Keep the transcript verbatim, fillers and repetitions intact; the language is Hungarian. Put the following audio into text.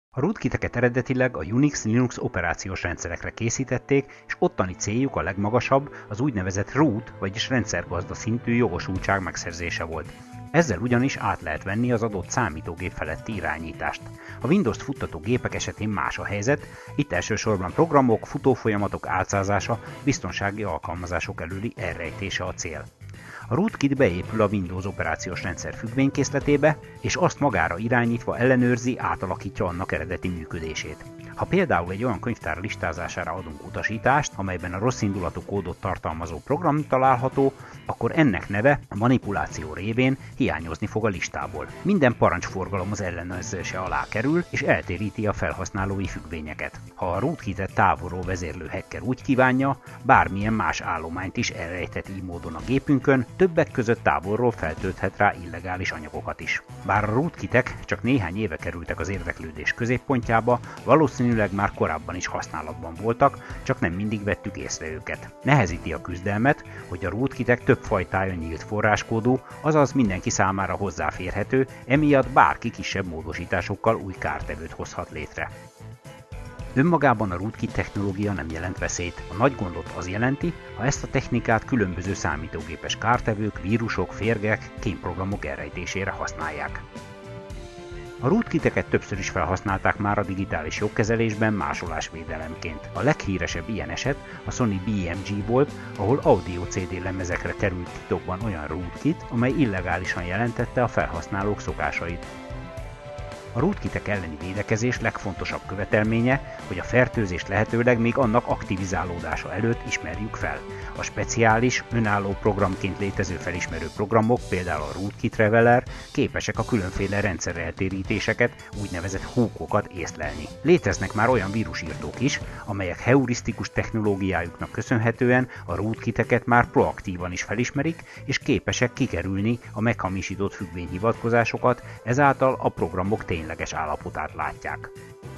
A rootkiteket eredetileg a Unix-Linux operációs rendszerekre készítették, és ottani céljuk a legmagasabb, az úgynevezett root, vagyis rendszergazda szintű jogosultság megszerzése volt. Ezzel ugyanis át lehet venni az adott számítógép feletti irányítást. A Windows-t futtató gépek esetén más a helyzet, itt elsősorban programok, futófolyamatok álcázása, biztonsági alkalmazások előli elrejtése a cél. A rootkit beépül a Windows operációs rendszer függvénykészletébe, és azt magára irányítva ellenőrzi, átalakítja annak eredeti működését. Ha például egy olyan könyvtár listázására adunk utasítást, amelyben a rosszindulatú kódot tartalmazó program található, akkor ennek neve a manipuláció révén hiányozni fog a listából. Minden parancsforgalom az ellenőrzése alá kerül, és eltéríti a felhasználói függvényeket. Ha a rootkitet távolról vezérlő hacker úgy kívánja, bármilyen más állományt is elrejthet így módon a gépünkön, többek között távolról feltölthet rá illegális anyagokat is. Bár a rootkitek csak néhány éve kerültek az érdeklődés középpontjába, valószínűleg már korábban is használatban voltak, csak nem mindig vettük észre őket. Nehezíti a küzdelmet, hogy a rootkitek több fajtája nyílt forráskódú, azaz mindenki számára hozzáférhető, emiatt bárki kisebb módosításokkal új kártevőt hozhat létre. Önmagában a rootkit technológia nem jelent veszélyt. A nagy gondot az jelenti, ha ezt a technikát különböző számítógépes kártevők, vírusok, férgek, kémprogramok elrejtésére használják. A rootkiteket többször is felhasználták már a digitális jogkezelésben másolásvédelemként. A leghíresebb ilyen eset a Sony bé em gé volt, ahol audio cé dé lemezekre került titokban olyan rootkit, amely illegálisan jelentette a felhasználók szokásait. A rootkitek elleni védekezés legfontosabb követelménye, hogy a fertőzést lehetőleg még annak aktivizálódása előtt ismerjük fel. A speciális, önálló programként létező felismerő programok, például a Rootkit Reveler képesek a különféle rendszereltérítéseket, úgynevezett húkokat észlelni. Léteznek már olyan vírusírtók is, amelyek heurisztikus technológiájuknak köszönhetően a rootkiteket már proaktívan is felismerik, és képesek kikerülni a meghamisított függvényhivatkozásokat, ezáltal a programok tényleges állapotát látják.